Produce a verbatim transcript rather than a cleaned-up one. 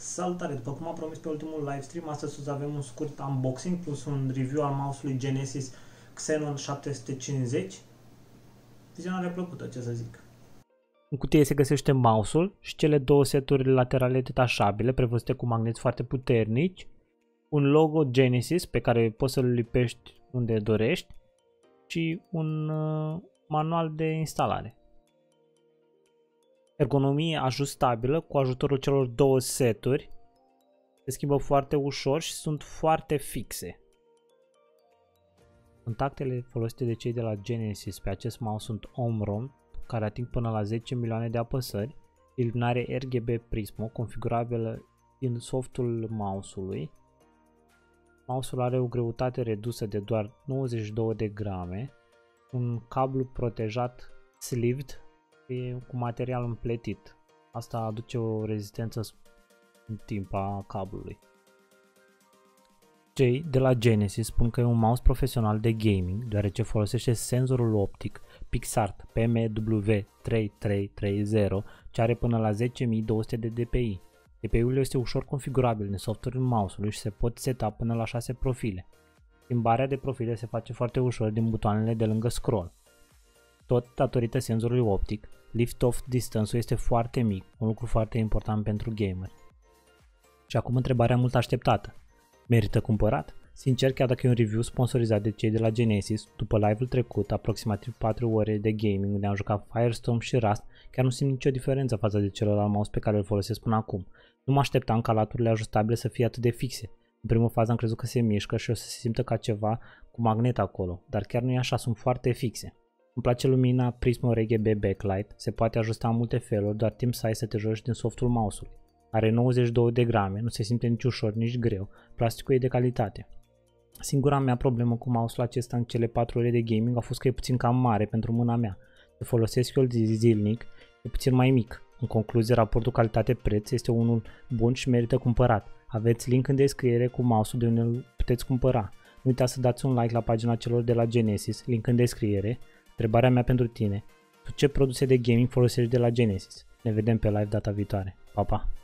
Salutare! După cum am promis pe ultimul livestream, astăzi o să avem un scurt unboxing plus un review al mouse-ului Genesis Xenon șapte sute cincizeci. Vizionare plăcută, ce să zic. În cutie se găsește mouse-ul și cele două seturi laterale detașabile, prevăzute cu magneți foarte puternici, un logo Genesis pe care poți să-l lipești unde dorești și un uh, manual de instalare. Ergonomie ajustabilă cu ajutorul celor două seturi, se schimbă foarte ușor și sunt foarte fixe. Contactele folosite de cei de la Genesis pe acest mouse sunt Omron, care ating până la zece milioane de apăsări, iluminare R G B Prismo, configurabilă din softul mouse-ului. Mouse-ul are o greutate redusă de doar nouăzeci și două de grame, un cablu protejat sleeved cu material împletit. Asta aduce o rezistență în timp a cablului. Cei de la Genesis spun că e un mouse profesional de gaming, deoarece folosește senzorul optic PixArt P M W trei trei trei zero, ce are până la zece mii două sute de dpi. D P I-ul este ușor configurabil în software-ul mouse-ului și se pot seta până la șase profile. Schimbarea de profile se face foarte ușor din butoanele de lângă scroll. Tot datorită senzorului optic, lift-off distance-ul este foarte mic, un lucru foarte important pentru gamer. Și acum întrebarea mult așteptată. Merită cumpărat? Sincer, chiar dacă e un review sponsorizat de cei de la Genesis, după live-ul trecut, aproximativ patru ore de gaming unde am jucat Firestorm și Rust, chiar nu simt nicio diferență față de celălalt mouse pe care îl folosesc până acum. Nu mă așteptam ca laturile ajustabile să fie atât de fixe. În primă fază am crezut că se mișcă și o să se simtă ca ceva cu magnet acolo, dar chiar nu e așa, sunt foarte fixe. Îmi place lumina Prismo R G B Backlight, se poate ajusta în multe feluri, doar timp să ai să te joci din softul mouse-ului. Are nouăzeci și două de grame, nu se simte nici ușor, nici greu, plasticul e de calitate. Singura mea problemă cu mouse-ul acesta în cele patru ore de gaming a fost că e puțin cam mare pentru mâna mea. Se folosesc eu zilnic, e puțin mai mic. În concluzie, raportul calitate-preț este unul bun și merită cumpărat. Aveți link în descriere cu mouse-ul de unde îl puteți cumpăra. Nu uitați să dați un like la pagina celor de la Genesis, link în descriere. Întrebarea mea pentru tine: tu ce produse de gaming folosești de la Genesis? Ne vedem pe live data viitoare. Pa, pa!